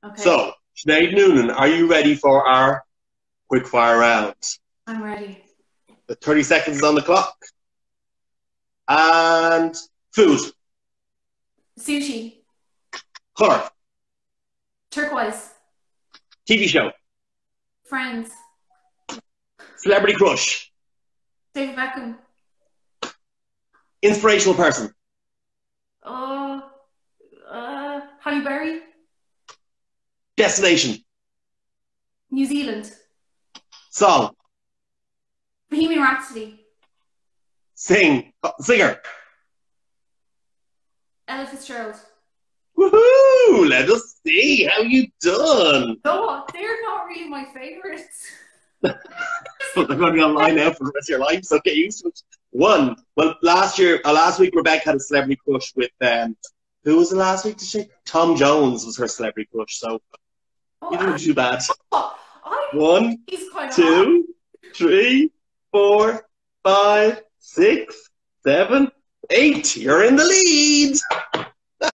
Okay. So, Sinead Noonan, are you ready for our quickfire round? I'm ready. The 30 seconds is on the clock. And food. Sushi. Colour. Turquoise. TV show. Friends. Celebrity crush. David Beckham. Inspirational person. Uh, Halle Berry. Destination. New Zealand. Song. Bohemian Rhapsody. Singer. Ella Fitzgerald. Woohoo! Let us see how you done. No, they're not really my favourites. But they're going to be online now for the rest of your life, so get used to it. One. Well, last week, Rebecca had a celebrity crush with, who was it last week? Did she? Tom Jones was her celebrity crush, so you didn't do too bad. One, he's kind of 2, 3, 4, 5, 6, 7, 8. You're in the lead.